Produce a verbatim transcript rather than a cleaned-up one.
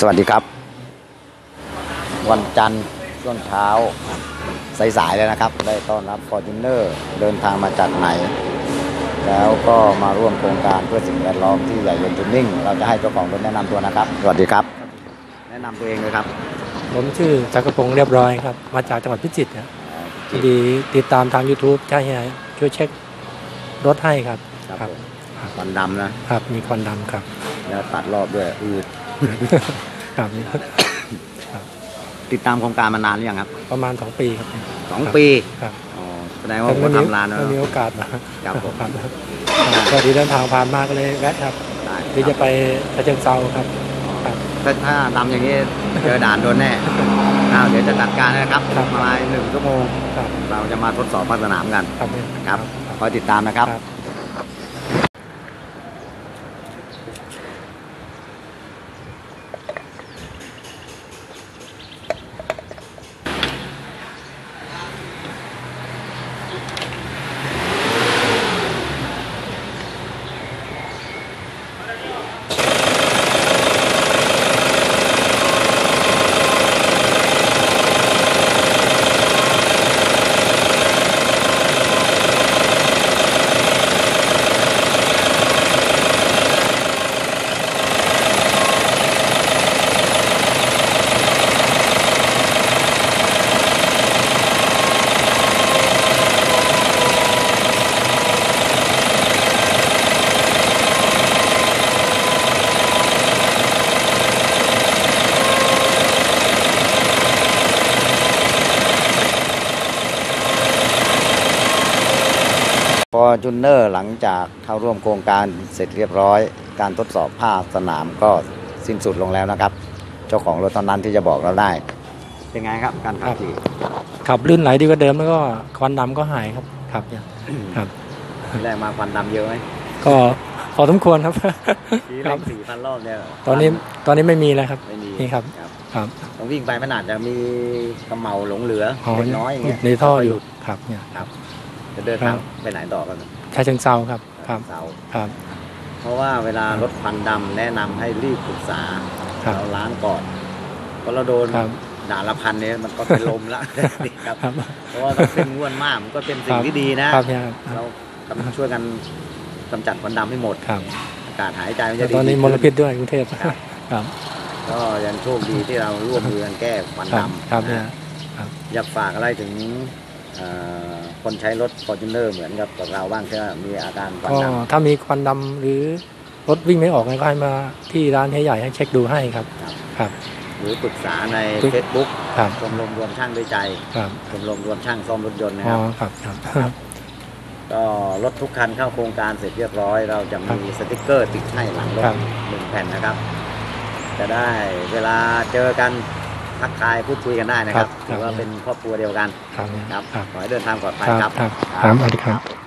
สวัสดีครับวันจันทร์ช่วงเช้าสายๆเลยนะครับได้ต้อนรับ Fortuner เดินทางมาจากไหนแล้วก็มาร่วมโครงการเพื่อสิ่งแวดล้อมที่ใหญ่ยนต์จูนนิ่งเราจะให้เจ้าของรถแนะนำตัวนะครับสวัสดีครับแนะนำตัวเองเลยครับผมชื่อจักรพงศ์เรียบร้อยครับมาจากจังหวัดพิจิตรครับดีติดตามทาง YouTube ใช่ไหมช่วยเช็ครถให้ครับครับควันดำนะครับมีควันดำครับแล้วตัดรอบด้วยอืดครับติดตามโครงการมานานหรือยังครับประมาณสองปีครับสองปีครับอ๋อแสดงว่าผมทำร้านแล้วมีโอกาสมาครับผมพอดีเดินทางผ่านมาก็เลยแวะครับที่จะไปฉะเชิงเทราครับถ้าดำอย่างนี้เจอด่านโดนแน่เดี๋ยวจะจัดการนะครับประมาณหนึ่งชั่วโมงเราจะมาทดสอบภาคสนามกันครับคอยติดตามนะครับFortuner หลังจากเข้าร่วมโครงการเสร็จเรียบร้อยการทดสอบภาคสนามก็สิ้นสุดลงแล้วนะครับเจ้าของรถตอนนั้นที่จะบอกเราได้เป็นไงครับการขับขี่ขับลื่นไหลดีกว่าเดิมแล้วก็ควันดำก็หายครับครับครับแรกมาควันดำเยอะไหมก็พอสมควรครับทีแรกสี่พันรอบเนี่ยตอนนี้ตอนนี้ไม่มีแล้วครับไม่มีนี่ครับครับต้องวิ่งไปมันอาจจะมีกระเมาหลงเหลือเล็กน้อยอย่างเงี้ยในท่ออยู่ครับเนี่ยครับจะเดินทางไปไหนต่อกันฉะเชิงเทราครับครับครับเพราะว่าเวลารถควันดำแนะนำให้รีบปรึกษาเราล้างก่อนเพราะเราโดนด่าละพันเนี่ยมันก็เป็นลมละครับเพราะว่าต้องเป็นง่วนมากมันก็เป็นสิ่งที่ดีนะเราช่วยกันกำจัดควันดำให้หมดอากาศหายใจมันจะดีตอนนี้มลพิษด้วยกรุงเทพครับก็ยังโชคดีที่เราร่วมมือกันแก้ควันดำครับอยากฝากอะไรถึงคนใช้รถ Fortuner เหมือนกับเราบ้างที่มีอาการควันดำถ้ามีควันดำหรือรถวิ่งไม่ออกก็ให้มาที่ร้านใหญ่ให้เช็คดูให้ครับครับหรือปรึกษาใน Facebook ชมรมรวมช่างด้วยใจชมรมรวมช่างซ่อมรถยนต์นะครับก็รถทุกคันเข้าโครงการเสร็จเรียบร้อยเราจะมีสติ๊กเกอร์ติดให้หลังรถหนึ่งแผ่นนะครับจะได้เวลาเจอกันทักทายพูดคุยกันได้นะครับถือว่าเป็นครอบครัวเดียวกันครับขอให้เดินทางปลอดภัยครับครับสวัสดีครับ